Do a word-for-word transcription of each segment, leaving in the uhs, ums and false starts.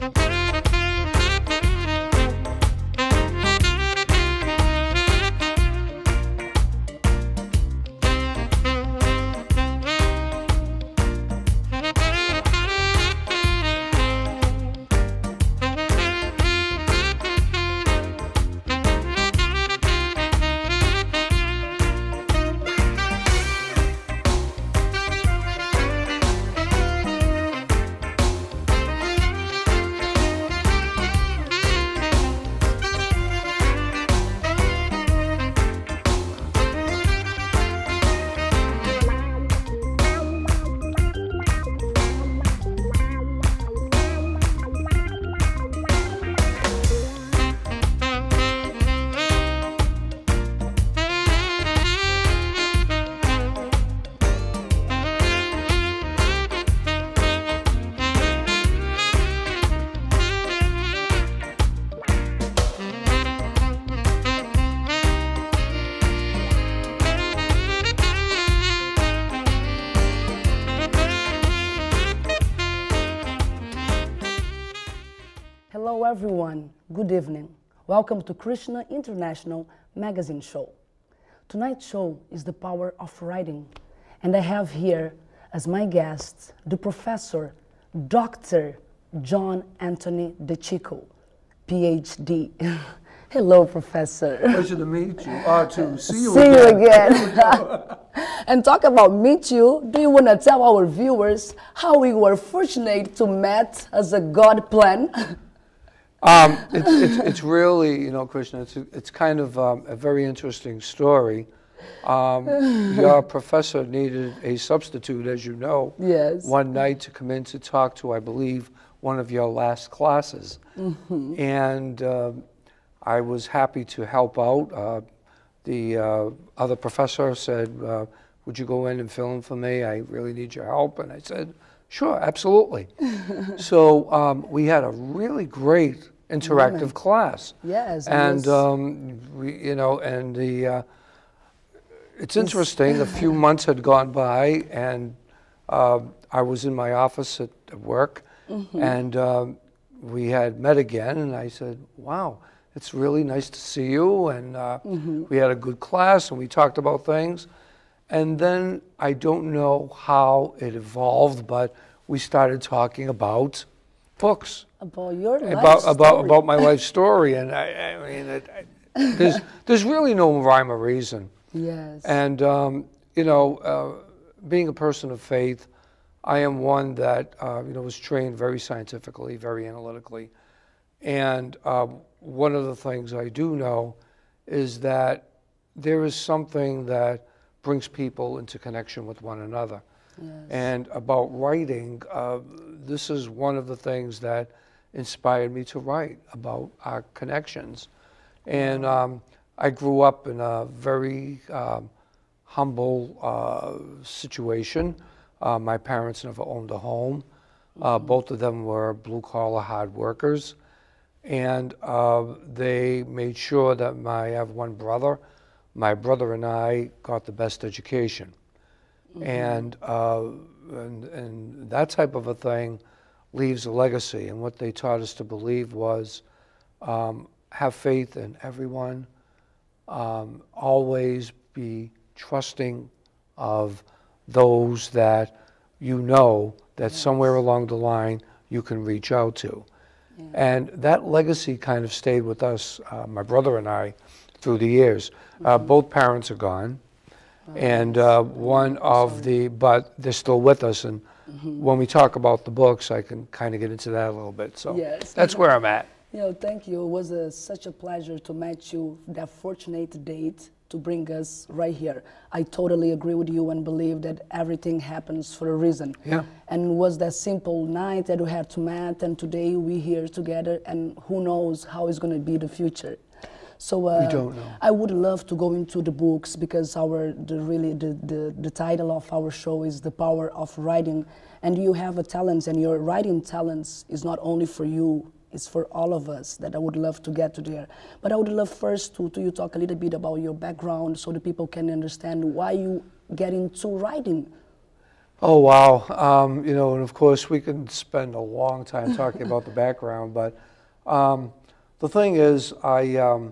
Hello everyone, good evening. Welcome to Krishna International Magazine Show. Tonight's show is the power of writing, and I have here as my guest the professor, Doctor John Anthony DiCicco, P H D. Hello, Professor. Pleasure to meet you. Uh, to see you see again. you again. And talk about meet you, do you want to tell our viewers how we were fortunate to meet as a God plan? Um, it's, it's, it's really, you know, Krishna, it's, a, it's kind of um, a very interesting story. Um, your professor needed a substitute, as you know, yes. one night to come in to talk to, I believe, one of your last classes. Mm-hmm. And uh, I was happy to help out. Uh, the uh, other professor said, uh, would you go in and fill in for me? I really need your help. And I said, sure, absolutely. So um, we had a really great interactive Moment. class. Yes. And, um, we, you know, and the, uh, it's interesting, a few months had gone by, and uh, I was in my office at, at work, mm-hmm. and um, we had met again, and I said, wow, it's really nice to see you, and uh, mm-hmm. we had a good class, and we talked about things. And then I don't know how it evolved, but we started talking about books. About your life about, story. About, about my life story. And I, I mean, it, I, there's, there's really no rhyme or reason. Yes. And, um, you know, uh, being a person of faith, I am one that, uh, you know, was trained very scientifically, very analytically. And uh, one of the things I do know is that there is something that brings people into connection with one another. Yes. And about writing, uh, this is one of the things that inspired me to write about our connections. And um, I grew up in a very um, humble uh, situation. Uh, my parents never owned a home. Uh, mm-hmm. Both of them were blue-collar hard workers. And uh, they made sure that my, I have one brother, my brother and I got the best education. Mm-hmm. and, uh, and and that type of a thing leaves a legacy. And what they taught us to believe was um, have faith in everyone, um, always be trusting of those that you know that yes. somewhere along the line you can reach out to. Yeah. And that legacy kind of stayed with us, uh, my brother and I, through the years. Mm-hmm. uh, both parents are gone, oh, and uh, one of the, but they're still with us, and mm-hmm. when we talk about the books, I can kind of get into that a little bit, so yes. that's where I'm at. You know, thank you. It was a, such a pleasure to meet you, that fortunate date to bring us right here. I totally agree with you and believe that everything happens for a reason. Yeah. And it was that simple night that we had to meet, and today we're here together, and who knows how it's going to be the future. So uh, we don't know. I would love to go into the books, because our the really the, the the title of our show is The Power of Writing, and you have a talent, and your writing talents is not only for you, it's for all of us, that I would love to get to there. But I would love first to, to you talk a little bit about your background, so the people can understand why you get into writing. Oh, wow. Um, you know, and of course, we can spend a long time talking about the background, but um, the thing is, I um,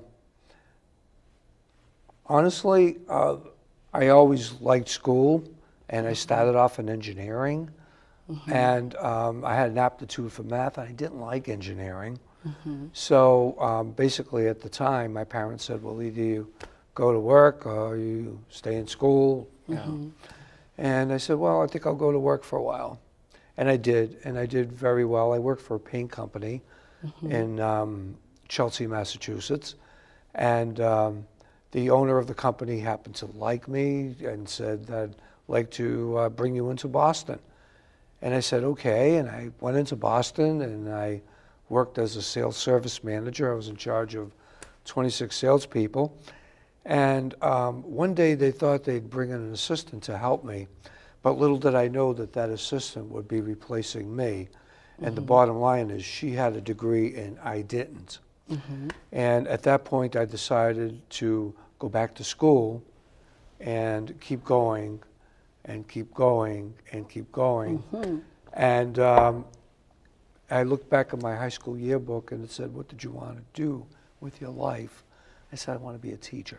honestly, uh, I always liked school, and I started off in engineering, mm-hmm. and um, I had an aptitude for math, and I didn't like engineering. Mm-hmm. So um, basically, at the time, my parents said, well, either you go to work or you stay in school. You mm-hmm. know. And I said, well, I think I'll go to work for a while. And I did, and I did very well. I worked for a paint company mm-hmm. in um, Chelsea, Massachusetts. And um, the owner of the company happened to like me and said that I'd like to uh, bring you into Boston. And I said, okay. And I went into Boston, and I worked as a sales service manager. I was in charge of twenty-six salespeople. And um, one day they thought they'd bring in an assistant to help me, but little did I know that that assistant would be replacing me. And mm-hmm. the bottom line is she had a degree and I didn't. Mm-hmm. And at that point I decided to go back to school and keep going and keep going and keep going. Mm-hmm. And um, I looked back at my high school yearbook and it said, what did you want to do with your life? I said, I want to be a teacher.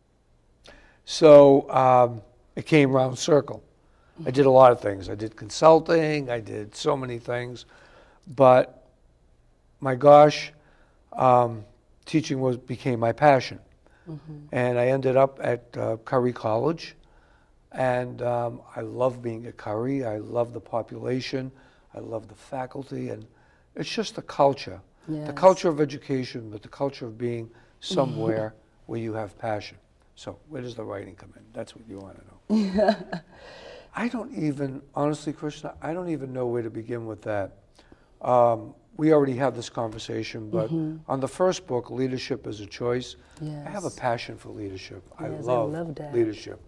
So um, it came round circle. I did a lot of things. I did consulting. I did so many things. But my gosh, um, teaching was became my passion. Mm-hmm. And I ended up at uh, Curry College. And um, I love being at Curry. I love the population. I love the faculty. And it's just the culture. Yes. The culture of education, but the culture of being somewhere where you have passion. So where does the writing come in? That's what you want to know. Yeah. I don't even, honestly, Krishna, I don't even know where to begin with that. Um, we already had this conversation, but mm-hmm. on the first book, Leadership is a Choice, yes. I have a passion for leadership. Yes, I love, I love that. leadership.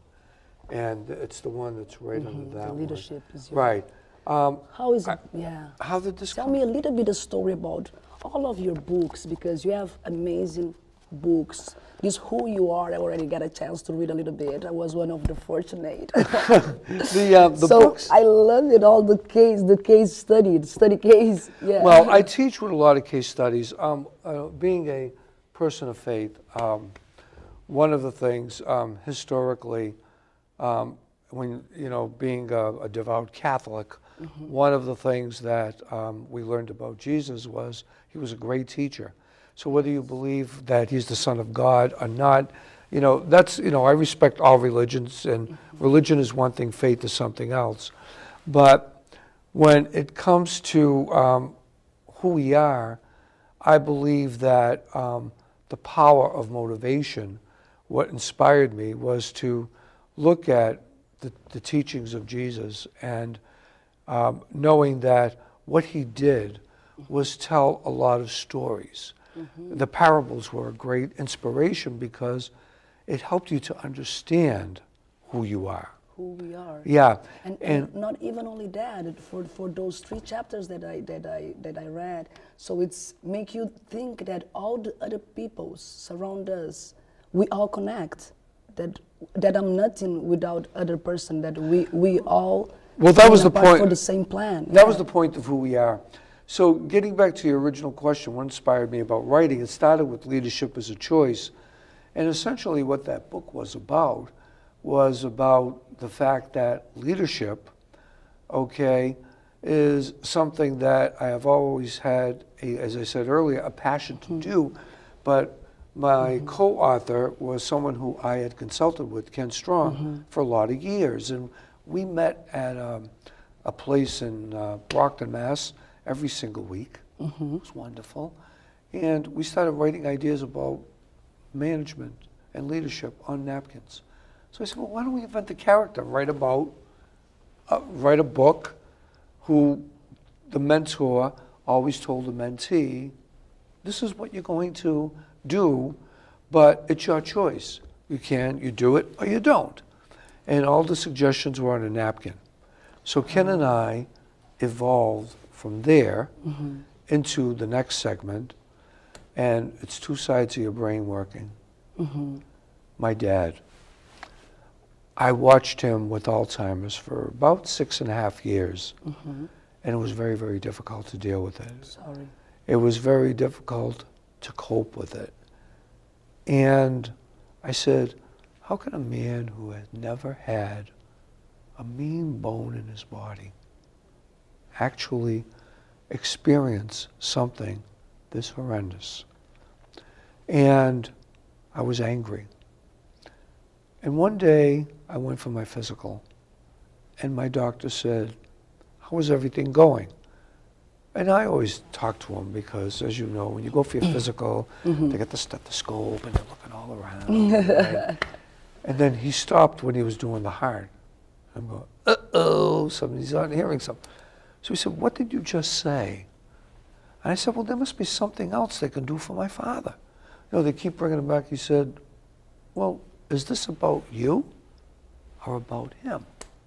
And it's the one that's right mm-hmm. under that the leadership one. Is your right. Um, how is it, I, yeah. How did this Tell come? me a little bit of story about all of your books, because you have amazing books. This Who You Are, I already got a chance to read a little bit. I was one of the fortunate. the uh, the so books. I love it, all the case, the case study, the study case. Yeah. Well, I teach with a lot of case studies. Um, uh, being a person of faith, um, one of the things um, historically, um, when you know, being a, a devout Catholic, mm-hmm. one of the things that um, we learned about Jesus was he was a great teacher. So whether you believe that he's the Son of God or not, you know, that's, you know, I respect all religions, and mm-hmm. religion is one thing, faith is something else. But when it comes to um, who we are, I believe that um, the power of motivation, what inspired me was to look at the, the teachings of Jesus and um, knowing that what he did was tell a lot of stories. Mm-hmm. The parables were a great inspiration because it helped you to understand who you are. Who we are. Yeah. And, and, and not even only that, for, for those three chapters that I, that, I, that I read, so it's make you think that all the other people surround us, we all connect, that, that I'm nothing without other person, that we, we all well, that was the point. For the same plan. That yeah. was the point of who we are. So getting back to your original question, what inspired me about writing, it started with Leadership as a Choice. And essentially what that book was about was about the fact that leadership, okay, is something that I have always had, a, as I said earlier, a passion to mm-hmm. do. But my mm-hmm. co-author was someone who I had consulted with, Ken Strong, mm-hmm. for a lot of years. And we met at a, a place in uh, Brockton, Mass, every single week. Mm-hmm. It was wonderful. And we started writing ideas about management and leadership on napkins. So I said, well, why don't we invent a character, write about, uh, write a book who the mentor always told the mentee, this is what you're going to do, but it's your choice. You can, you do it, or you don't. And all the suggestions were on a napkin. So Ken and I evolved from there mm-hmm. into the next segment, and it's two sides of your brain working. Mm-hmm. My dad. I watched him with Alzheimer's for about six and a half years, Mm-hmm. and it was very, very difficult to deal with it. Sorry. It was very difficult to cope with it. And I said, how can a man who has never had a mean bone in his body actually experience something this horrendous? And I was angry. And one day I went for my physical, and my doctor said, how is everything going? And I always talk to him because, as you know, when you go for your physical, Mm-hmm. they get the stethoscope and they're looking all around. Right? And then he stopped when he was doing the heart. I'm going, uh-oh, somebody's not hearing something. So he said, what did you just say? And I said, well, there must be something else they can do for my father. You know, they keep bringing him back. He said, well, is this about you or about him?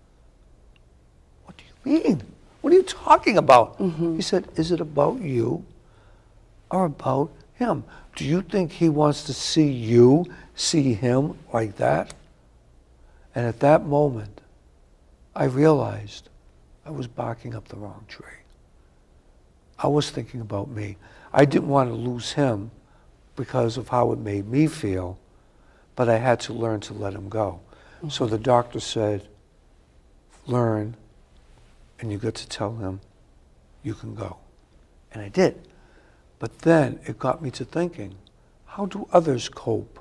What do you mean? What are you talking about? Mm-hmm. He said, is it about you or about him? Do you think he wants to see you see him like that? And at that moment, I realized I was barking up the wrong tree. I was thinking about me. I didn't want to lose him because of how it made me feel, but I had to learn to let him go. Mm-hmm. So the doctor said, learn, and you get to tell him, you can go. And I did. But then it got me to thinking, how do others cope?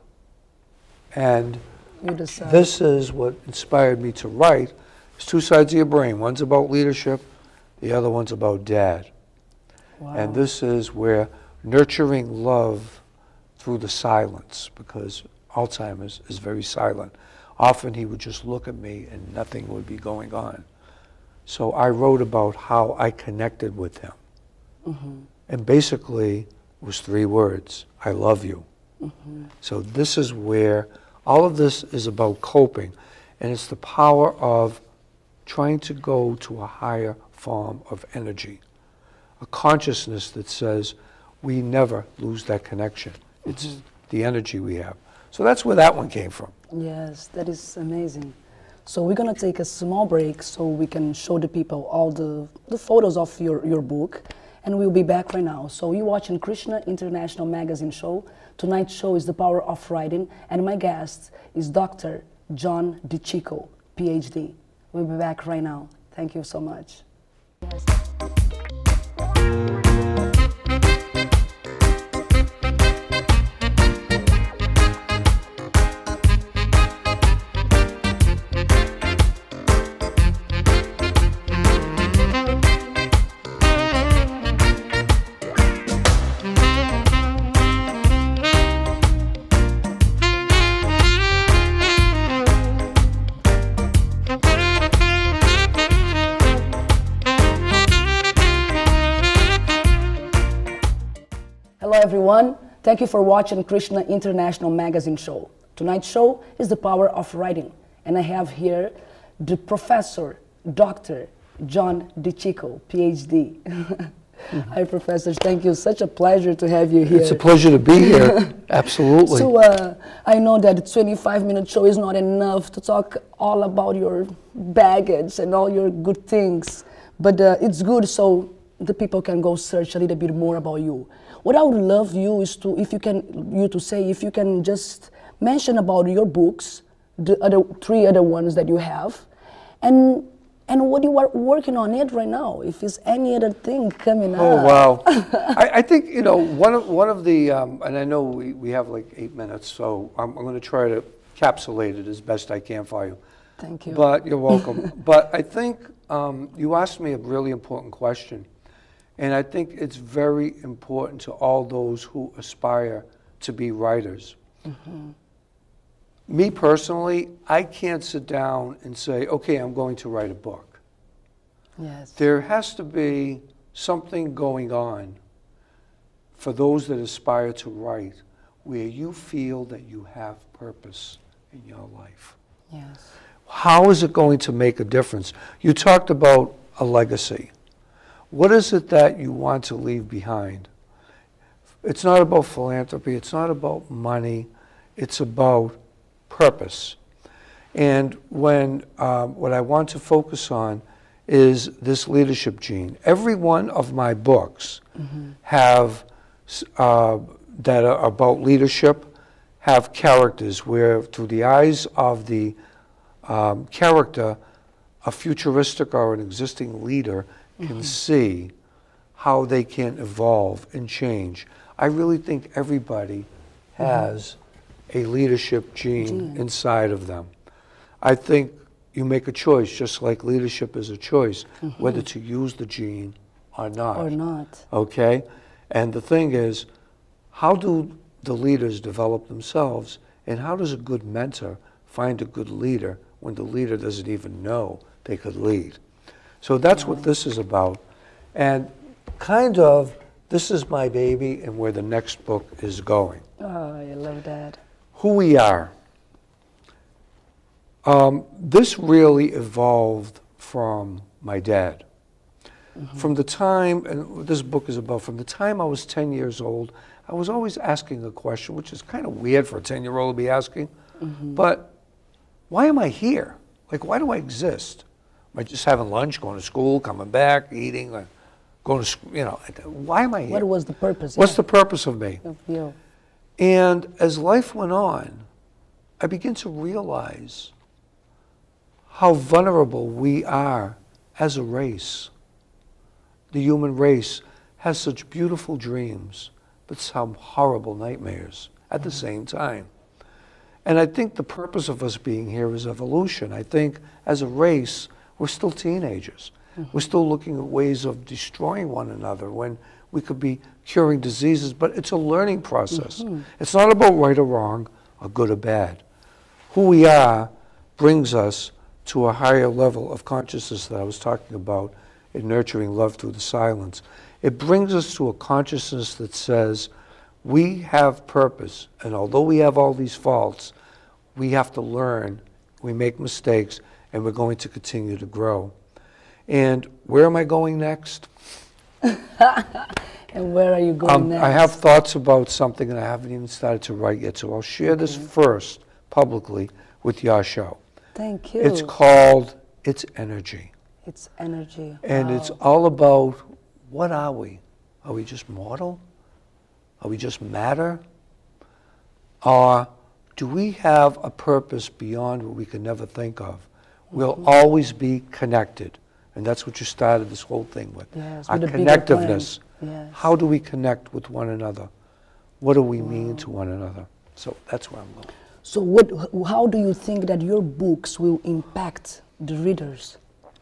And You decide. this is what inspired me to write. It's two sides of your brain. One's about leadership, the other one's about dad. Wow. And this is where nurturing love through the silence, because Alzheimer's is very silent. Often he would just look at me and nothing would be going on. So I wrote about how I connected with him. Mm-hmm. And basically it was three words, I love you. Mm-hmm. So this is where all of this is about coping, and it's the power of trying to go to a higher form of energy, a consciousness that says we never lose that connection. It's Mm-hmm. the energy we have. So that's where that one came from. Yes, that is amazing. So we're gonna take a small break so we can show the people all the, the photos of your, your book, and we'll be back right now. So you're watching Krishna International Magazine Show. Tonight's show is The Power of Writing, and my guest is Doctor John DiCicco, P H D. We'll be back right now. Thank you so much. Yes. Hello everyone, thank you for watching Krishna International Magazine Show. Tonight's show is The Power of Writing, and I have here the Professor, Doctor John DiCicco, P H D. Mm-hmm. Hi Professor, thank you, such a pleasure to have you here. It's a pleasure to be here, absolutely. So uh, I know that the twenty-five minute show is not enough to talk all about your baggage and all your good things, but uh, it's good so the people can go search a little bit more about you. What I would love you is to, if you can, you to say, if you can just mention about your books, the other three other ones that you have, and and what you are working on it right now. If there's any other thing coming oh, up. Oh wow! I, I think you know one of one of the, um, and I know we, we have like eight minutes, so I'm, I'm going to try to capsulate it as best I can for you. Thank you. But you're welcome. But I think um, you asked me a really important question. And I think it's very important to all those who aspire to be writers. Mm-hmm. Me personally, I can't sit down and say, okay, I'm going to write a book. Yes. There has to be something going on for those that aspire to write where you feel that you have purpose in your life. Yes. How is it going to make a difference? You talked about a legacy. What is it that you want to leave behind? It's not about philanthropy, it's not about money, it's about purpose. And when um, what I want to focus on is this leadership gene. Every one of my books mm-hmm. have uh, that are about leadership have characters where, through the eyes of the um, character, a futuristic or an existing leader can mm-hmm. see how they can evolve and change. I really think everybody has mm-hmm. a leadership gene, gene inside of them. I think you make a choice, just like leadership is a choice, mm-hmm. whether to use the gene or not. Or not. Okay? And the thing is, how do the leaders develop themselves, and how does a good mentor find a good leader when the leader doesn't even know they could lead? So that's wow. what this is about. And kind of, this is my baby and where the next book is going. Oh, I love that. Who we are. Um, this really evolved from my dad. Mm-hmm. From the time, and what this book is about, from the time I was ten years old, I was always asking a question, which is kind of weird for a ten-year-old to be asking, mm-hmm. but why am I here? Like, why do I exist? Am I just having lunch, going to school, coming back, eating, uh, going to school, you know, why am I here? What was the purpose? What's yeah. the purpose of me? Of you. And as life went on, I began to realize how vulnerable we are as a race. The human race has such beautiful dreams, but some horrible nightmares at the same time. And I think the purpose of us being here is evolution. I think as a race, we're still teenagers. Mm-hmm. We're still looking at ways of destroying one another when we could be curing diseases, but it's a learning process. Mm-hmm. It's not about right or wrong, or good or bad. Who we are brings us to a higher level of consciousness that I was talking about in nurturing love through the silence. It brings us to a consciousness that says we have purpose, and although we have all these faults, we have to learn, we make mistakes, and we're going to continue to grow. And where am I going next? And where are you going um, next? I have thoughts about something and I haven't even started to write yet, so I'll share okay. this first publicly with your show. Thank you. It's called It's Energy. It's Energy. And wow. it's all about, what are we? Are we just mortal? Are we just matter? Or do we have a purpose beyond what we can never think of? We'll mm-hmm. always be connected. And that's what you started this whole thing with. Yes, Our with connectiveness. Yes. How do we connect with one another? What do we wow. mean to one another? So that's where I'm going. So what, how do you think that your books will impact the readers?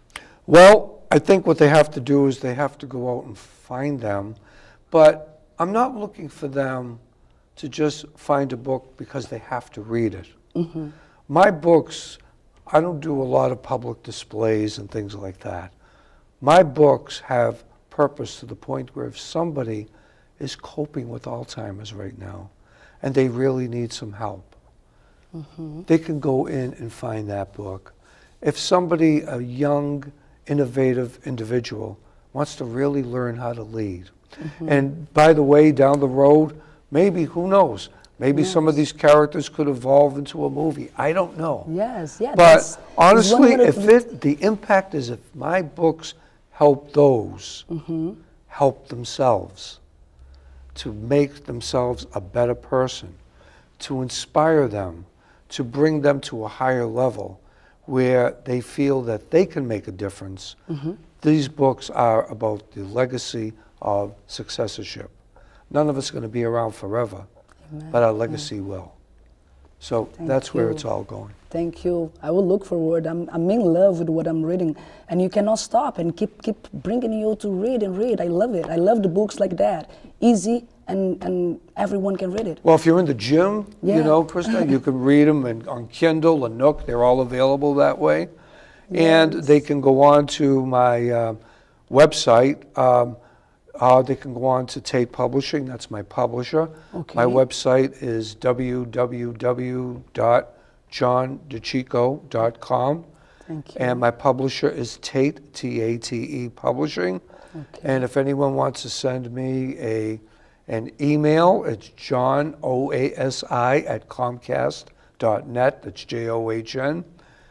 Well, I think what they have to do is they have to go out and find them. But I'm not looking for them to just find a book because they have to read it. Mm-hmm. My books, I don't do a lot of public displays and things like that. My books have purpose to the point where if somebody is coping with Alzheimer's right now and they really need some help, mm-hmm. they can go in and find that book. If somebody, a young, innovative individual, wants to really learn how to lead, mm-hmm. and by the way, down the road, maybe, who knows, maybe yes. some of these characters could evolve into a movie. I don't know. Yes, yeah. But honestly, if it, the impact is if my books help those mm-hmm. help themselves to make themselves a better person, to inspire them, to bring them to a higher level where they feel that they can make a difference. Mm-hmm. These books are about the legacy of successorship. None of us are going to be around forever, Amen. But our legacy yeah. will. So Thank that's you. Where it's all going. Thank you. I will look forward. I'm, I'm in love with what I'm reading, and you cannot stop and keep keep bringing you to read and read. I love it. I love the books like that. Easy, and, and everyone can read it. Well, if you're in the gym, yeah. you know, Krishna, you can read them and on Kindle and Nook. They're all available that way. Yes. And they can go on to my uh, website. Um, Uh, they can go on to Tate Publishing. That's my publisher. Okay. My website is w w w dot john dicicco dot com. Thank you. And my publisher is Tate, T A T E Publishing. Okay. And if anyone wants to send me a an email, it's john, O A S I, at comcast dot net. That's J O H N.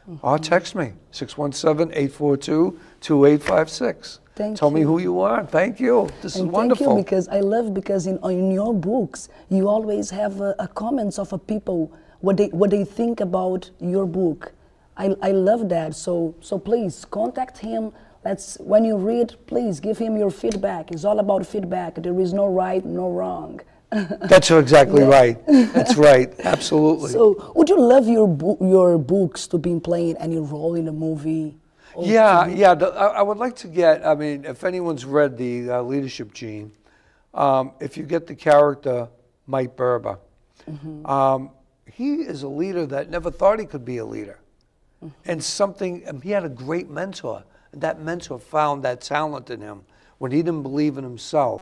Mm-hmm. Or text me, six one seven, eight four two, two eight five six. Thank Tell you. me who you are. Thank you. This and is wonderful. Thank you, because I love, because in, in your books, you always have a, a comments of a people, what they, what they think about your book. I, I love that. So, so please contact him. Let's, when you read, please give him your feedback. It's all about feedback. There is no right, no wrong. That's exactly Yeah. right. That's right. Absolutely. So, would you love your bo your books to be playing any role in a movie? or Yeah, T V? yeah. The, I, I would like to get, I mean, if anyone's read the uh, Leadership Gene, um, if you get the character Mike Berber, mm-hmm. um, he is a leader that never thought he could be a leader. Mm-hmm. And something, um, he had a great mentor. And that mentor found that talent in him when he didn't believe in himself.